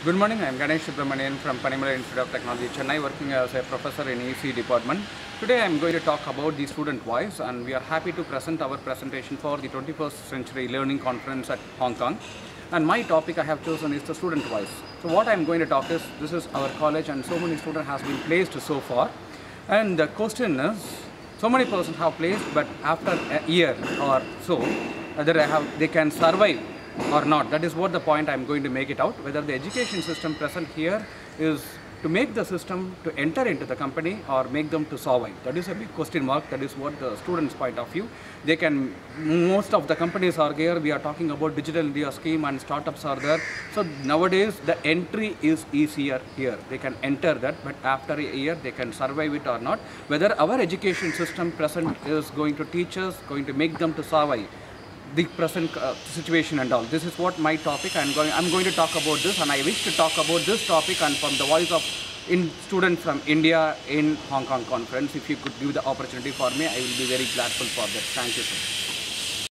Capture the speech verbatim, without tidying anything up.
Good morning, I am Ganesh Subramanian from Panimala Institute of Technology, Chennai, working as a professor in E C department. Today I am going to talk about the student voice, and we are happy to present our presentation for the twenty-first Century Learning Conference at Hong Kong. And my topic I have chosen is the student voice. So what I am going to talk is, this is our college and so many students has been placed so far. And the question is, so many persons have placed, but after a year or so, whether they, have, they can survive or not. That is what the point I am going to make it out. Whether the education system present here is to make the system to enter into the company or make them to survive. That is a big question mark. That is what the students' point of view. They can, most of the companies are here. We are talking about Digital India scheme and startups are there. So nowadays the entry is easier here. They can enter that, but after a year they can survive it or not. Whether our education system present is going to teach us, going to make them to survive the present uh, situation and all. This is what my topic. I'm going, I'm going to talk about this, and I wish to talk about this topic and from the voice of in students from India in Hong Kong conference. If you could give the opportunity for me, I will be very grateful for that. Thank you, sir.